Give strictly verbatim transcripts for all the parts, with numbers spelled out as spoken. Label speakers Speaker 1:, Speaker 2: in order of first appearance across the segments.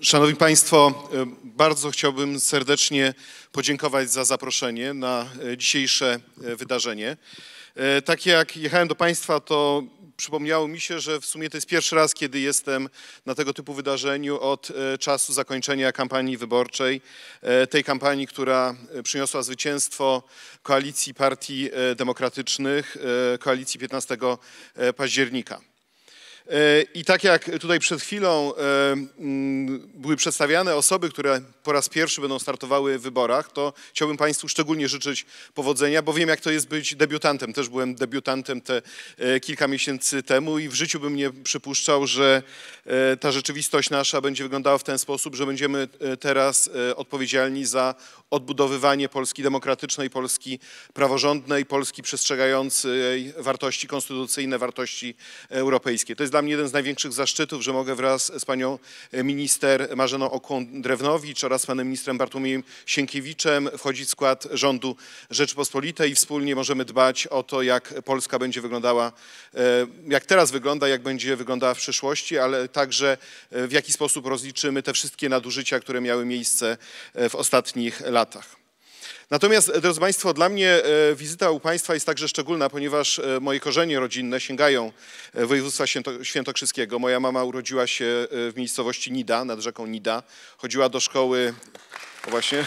Speaker 1: Szanowni Państwo, bardzo chciałbym serdecznie podziękować za zaproszenie na dzisiejsze wydarzenie. Tak jak jechałem do Państwa, to przypomniało mi się, że w sumie to jest pierwszy raz, kiedy jestem na tego typu wydarzeniu od czasu zakończenia kampanii wyborczej. Tej kampanii, która przyniosła zwycięstwo Koalicji Partii Demokratycznych, Koalicji piętnastego października. I tak jak tutaj przed chwilą były przedstawiane osoby, które po raz pierwszy będą startowały w wyborach, to chciałbym Państwu szczególnie życzyć powodzenia, bo wiem, jak to jest być debiutantem. Też byłem debiutantem te kilka miesięcy temu i w życiu bym nie przypuszczał, że ta rzeczywistość nasza będzie wyglądała w ten sposób, że będziemy teraz odpowiedzialni za odbudowywanie Polski demokratycznej, Polski praworządnej, Polski przestrzegającej wartości konstytucyjne, wartości europejskie. To jest dla mnie jeden z największych zaszczytów, że mogę wraz z panią minister Marzeną Okon-Drewnowicz oraz panem ministrem Bartłomiejem Sienkiewiczem wchodzić w skład rządu Rzeczypospolitej i wspólnie możemy dbać o to, jak Polska będzie wyglądała, jak teraz wygląda, jak będzie wyglądała w przyszłości, ale także w jaki sposób rozliczymy te wszystkie nadużycia, które miały miejsce w ostatnich latach. Natomiast, drodzy Państwo, dla mnie wizyta u Państwa jest także szczególna, ponieważ moje korzenie rodzinne sięgają województwa świętokrzyskiego. Moja mama urodziła się w miejscowości Nida, nad rzeką Nida. Chodziła do szkoły, o właśnie,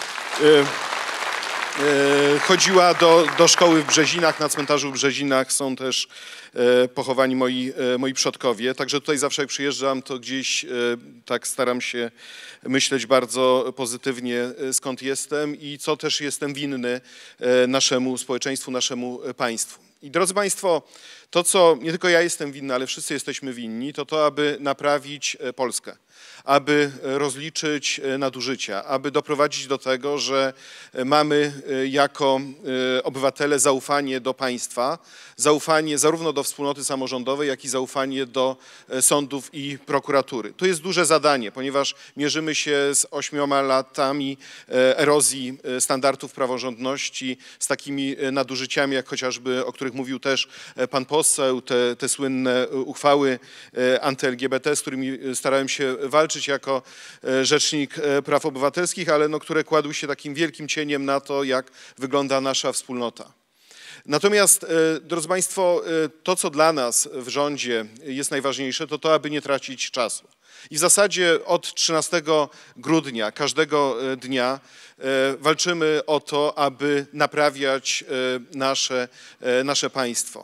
Speaker 1: chodziła do, do szkoły w Brzezinach, na cmentarzu w Brzezinach są też pochowani moi, moi przodkowie. Także tutaj zawsze jak przyjeżdżam, to gdzieś tak staram się myśleć bardzo pozytywnie, skąd jestem i co też jestem winny naszemu społeczeństwu, naszemu państwu. I drodzy Państwo, to co nie tylko ja jestem winny, ale wszyscy jesteśmy winni, to to, aby naprawić Polskę, aby rozliczyć nadużycia, aby doprowadzić do tego, że mamy jako obywatele zaufanie do państwa, zaufanie zarówno do wspólnoty samorządowej, jak i zaufanie do sądów i prokuratury. To jest duże zadanie, ponieważ mierzymy się z ośmioma latami erozji standardów praworządności, z takimi nadużyciami, jak chociażby, o których mówił też pan poseł, te, te słynne uchwały anty-L G B T, z którymi starałem się walczyć jako rzecznik praw obywatelskich, ale no, które kładły się takim wielkim cieniem na to, jak wygląda nasza wspólnota. Natomiast, drodzy Państwo, to, co dla nas w rządzie jest najważniejsze, to to, aby nie tracić czasu. I w zasadzie od trzynastego grudnia każdego dnia walczymy o to, aby naprawiać nasze, nasze państwo.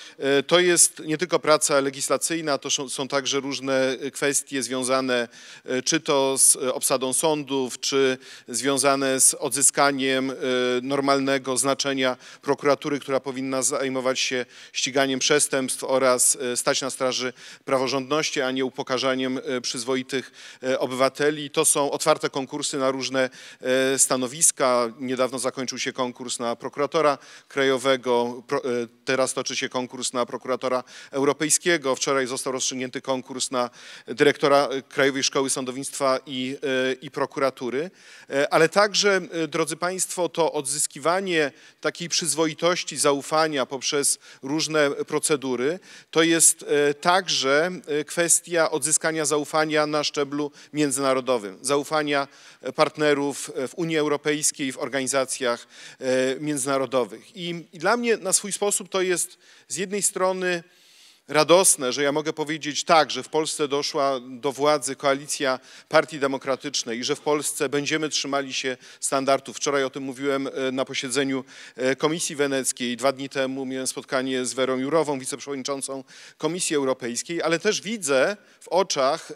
Speaker 1: To jest nie tylko praca legislacyjna, to są także różne kwestie związane czy to z obsadą sądów, czy związane z odzyskaniem normalnego znaczenia prokuratury, która powinna zajmować się ściganiem przestępstw oraz stać na straży praworządności, a nie upokarzaniem przyzwoitych obywateli. To są otwarte konkursy na różne stanowiska. Niedawno zakończył się konkurs na prokuratora krajowego, teraz toczy się konkurs na prokuratora europejskiego. Wczoraj został rozstrzygnięty konkurs na dyrektora Krajowej Szkoły Sądownictwa i, i prokuratury. Ale także, drodzy Państwo, to odzyskiwanie takiej przyzwoitości, zaufania poprzez różne procedury, to jest także kwestia odzyskania zaufania na szczeblu międzynarodowym, zaufania partnerów w Unii Europejskiej, w organizacjach międzynarodowych. I, i dla mnie na swój sposób to jest z jednej strony radosne, że ja mogę powiedzieć tak, że w Polsce doszła do władzy koalicja Partii Demokratycznej i że w Polsce będziemy trzymali się standardów. Wczoraj o tym mówiłem na posiedzeniu Komisji Weneckiej. Dwa dni temu miałem spotkanie z Werą Jourową, wiceprzewodniczącą Komisji Europejskiej, ale też widzę w oczach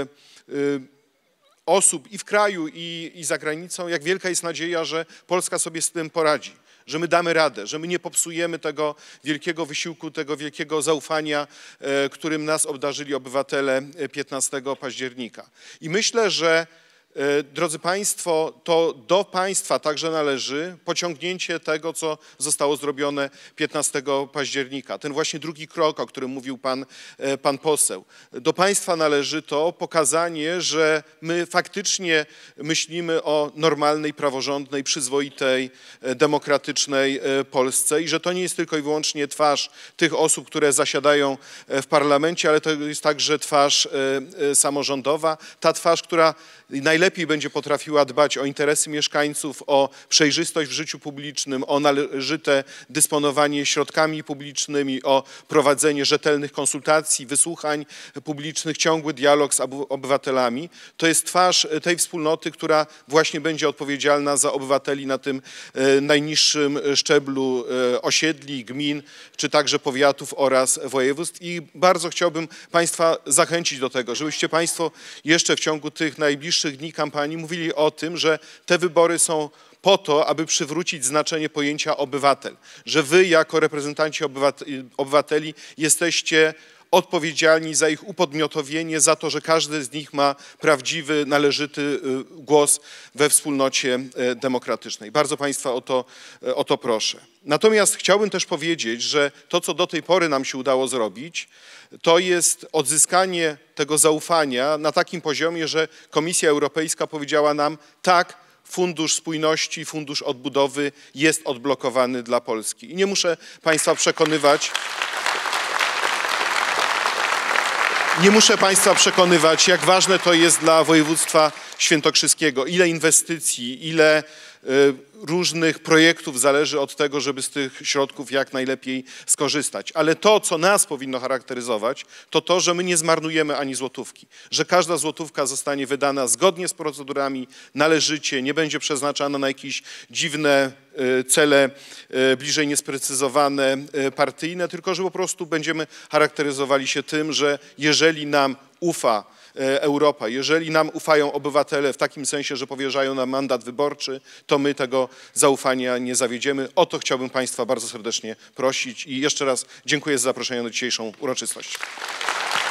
Speaker 1: osób i w kraju, i, i za granicą, jak wielka jest nadzieja, że Polska sobie z tym poradzi, że my damy radę, że my nie popsujemy tego wielkiego wysiłku, tego wielkiego zaufania, którym nas obdarzyli obywatele piętnastego października. I myślę, że Drodzy Państwo, to do Państwa także należy pociągnięcie tego, co zostało zrobione piętnastego października. Ten właśnie drugi krok, o którym mówił pan, pan poseł. Do Państwa należy to pokazanie, że my faktycznie myślimy o normalnej, praworządnej, przyzwoitej, demokratycznej Polsce i że to nie jest tylko i wyłącznie twarz tych osób, które zasiadają w parlamencie, ale to jest także twarz samorządowa, ta twarz, która najlepiej będzie potrafiła dbać o interesy mieszkańców, o przejrzystość w życiu publicznym, o należyte dysponowanie środkami publicznymi, o prowadzenie rzetelnych konsultacji, wysłuchań publicznych, ciągły dialog z obywatelami. To jest twarz tej wspólnoty, która właśnie będzie odpowiedzialna za obywateli na tym najniższym szczeblu osiedli, gmin, czy także powiatów oraz województw. I bardzo chciałbym Państwa zachęcić do tego, żebyście Państwo jeszcze w ciągu tych najbliższych dni kampanii mówili o tym, że te wybory są po to, aby przywrócić znaczenie pojęcia obywatel, że wy jako reprezentanci obywateli jesteście odpowiedzialni za ich upodmiotowienie, za to, że każdy z nich ma prawdziwy, należyty głos we wspólnocie demokratycznej. Bardzo Państwa o to, o to proszę. Natomiast chciałbym też powiedzieć, że to, co do tej pory nam się udało zrobić, to jest odzyskanie tego zaufania na takim poziomie, że Komisja Europejska powiedziała nam tak, Fundusz Spójności, Fundusz Odbudowy jest odblokowany dla Polski. I nie muszę Państwa przekonywać, Nie muszę Państwa przekonywać, jak ważne to jest dla województwa świętokrzyskiego. Ile inwestycji, ile różnych projektów zależy od tego, żeby z tych środków jak najlepiej skorzystać. Ale to, co nas powinno charakteryzować, to to, że my nie zmarnujemy ani złotówki. Że każda złotówka zostanie wydana zgodnie z procedurami, należycie, nie będzie przeznaczana na jakieś dziwne cele bliżej niesprecyzowane, partyjne, tylko że po prostu będziemy charakteryzowali się tym, że jeżeli nam ufa Europa, jeżeli nam ufają obywatele w takim sensie, że powierzają nam mandat wyborczy, to my tego zaufania nie zawiedziemy. O to chciałbym Państwa bardzo serdecznie prosić i jeszcze raz dziękuję za zaproszenie na dzisiejszą uroczystość.